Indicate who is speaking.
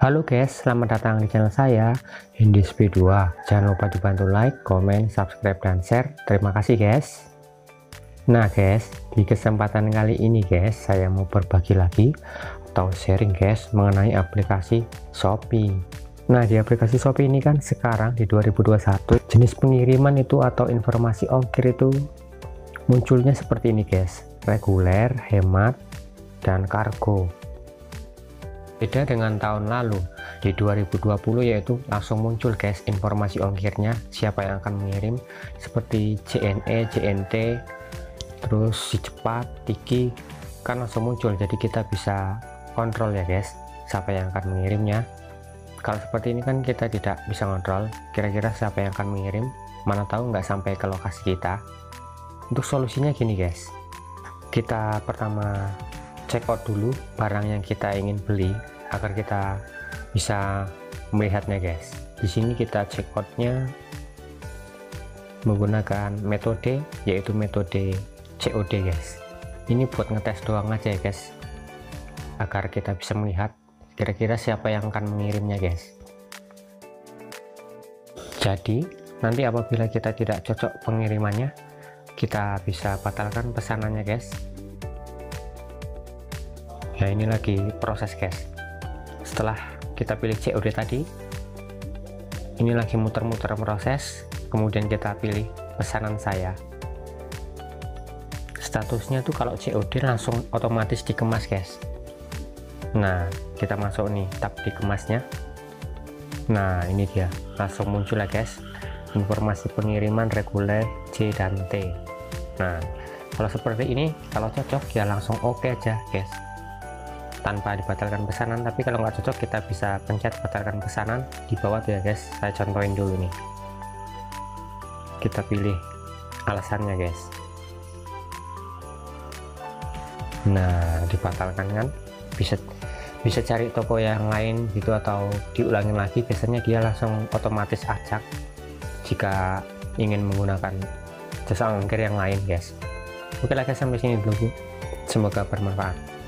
Speaker 1: Halo guys, selamat datang di channel saya Indisp2. Jangan lupa dibantu like, komen, subscribe, dan share. Terima kasih guys. Nah guys, di kesempatan kali ini guys, saya mau berbagi lagi atau sharing guys mengenai aplikasi Shopee. Nah, di aplikasi Shopee ini kan sekarang di 2021 jenis pengiriman itu atau informasi ongkir itu munculnya seperti ini guys: reguler, hemat, dan kargo. Beda dengan tahun lalu di 2020, yaitu langsung muncul guys informasi ongkirnya, siapa yang akan mengirim, seperti JNE, JNT, terus si cepat, Tiki, kan langsung muncul, jadi kita bisa kontrol ya guys siapa yang akan mengirimnya. Kalau seperti ini kan kita tidak bisa kontrol kira-kira siapa yang akan mengirim, mana tahu nggak sampai ke lokasi kita. Untuk solusinya gini guys, kita pertama check out dulu barang yang kita ingin beli agar kita bisa melihatnya guys. Di sini kita check outnya menggunakan metode, yaitu metode COD guys. Ini buat ngetes doang aja ya guys, agar kita bisa melihat kira-kira siapa yang akan mengirimnya guys. Jadi nanti apabila kita tidak cocok pengirimannya, kita bisa batalkan pesanannya guys. Nah, ini lagi proses guys. Setelah kita pilih COD tadi, ini lagi muter-muter proses, kemudian kita pilih pesanan saya. Statusnya tuh kalau COD langsung otomatis dikemas guys. Nah, kita masuk nih tab dikemasnya. Nah, ini dia langsung muncul ya guys, informasi pengiriman reguler C dan T. Nah, kalau seperti ini, kalau cocok ya langsung oke aja guys, tanpa dibatalkan pesanan. Tapi kalau nggak cocok, kita bisa pencet batalkan pesanan di bawah tuh ya guys. Saya contohin dulu nih, kita pilih alasannya guys. Nah, dibatalkan kan, bisa cari toko yang lain gitu atau diulangin lagi. Biasanya dia langsung otomatis acak jika ingin menggunakan jasa ongkir yang lain guys. Oke lah guys, sampai sini dulu, semoga bermanfaat.